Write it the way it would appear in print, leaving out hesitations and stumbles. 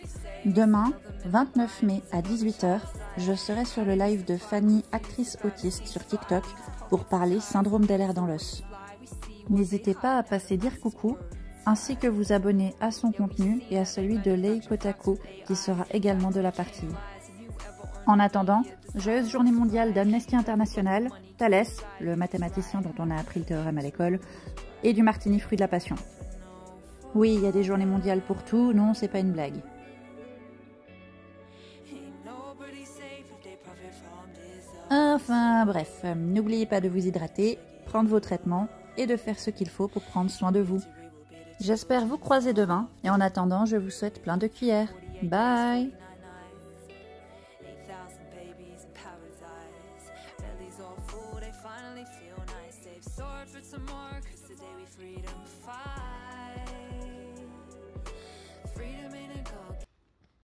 Demain, 29 mai à 18 h, je serai sur le live de Fanny, actrice autiste sur TikTok, pour parler syndrome d'Ehlers dans l'os. N'hésitez pas à passer dire coucou, ainsi que vous abonner à son contenu et à celui de Lei Kotaku, qui sera également de la partie. En attendant, joyeuse journée mondiale d'Amnesty International, Thalès, le mathématicien dont on a appris le théorème à l'école, et du martini fruit de la passion. Oui, il y a des journées mondiales pour tout, non, c'est pas une blague. Enfin bref, n'oubliez pas de vous hydrater, prendre vos traitements et de faire ce qu'il faut pour prendre soin de vous. J'espère vous croiser demain et en attendant, je vous souhaite plein de cuillères. Bye! Finally feel nice, they've soared for some more, 'cause today we freedom.